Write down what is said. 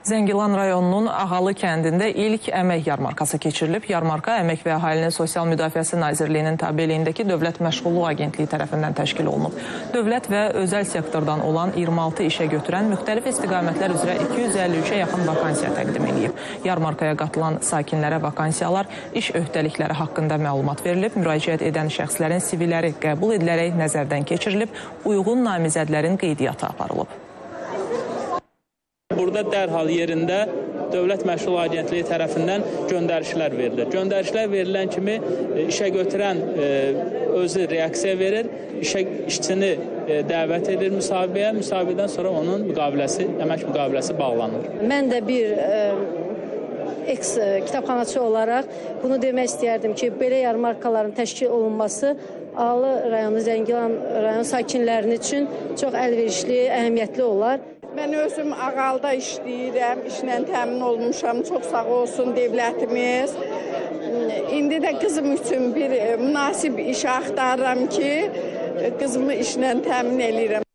Zəngilan rayonunun Ağalı kəndində ilk əmək yarmarkası keçirilib. Yarmarka Əmək və Əhalinin Sosial Müdafiəsi Nazirliyinin tabeliyindəki Dövlət Məşğulluq Agentliyi tərəfindən təşkil olunub. Dövlət və özəl sektordan olan 26 işə götürən müxtəlif istiqamətlər üzrə 253-ə yaxın vakansiya təqdim edilib. Yarmarkaya qatılan sakinlərə vakansiyalar, iş öhdəlikləri haqqında məlumat verilib, müraciət edən şəxslərin CVləri qəbul edilərək nəzərdən keçirilib, uyğun namizədlərin qeydiyyatı aparılıb. Burada dərhal yerində Dövlət Məşğulluq Agentliyi tərəfindən göndərişlər verilir. Göndərişlər verilən kimi işə götürən özü reaksiya verir, işçini dəvət edir müsahibəyə, müsahibədən sonra onun əmək müqaviləsi bağlanır. Mən də bir kitabxanaçı olaraq bunu demək istəyərdim ki, belə yarmarkaların təşkil olunması Ağalı rayonu, Zəngilan rayon sakinlərinin üçün çox əlverişli, əhəmiyyətli olar. Mən özüm Ağalıda işləyirəm, işlə təmin olmuşam. Çox sağ olsun dövlətimiz. İndi də qızım üçün bir münasib iş axtarıram ki, qızımı işlə təmin eləyirəm.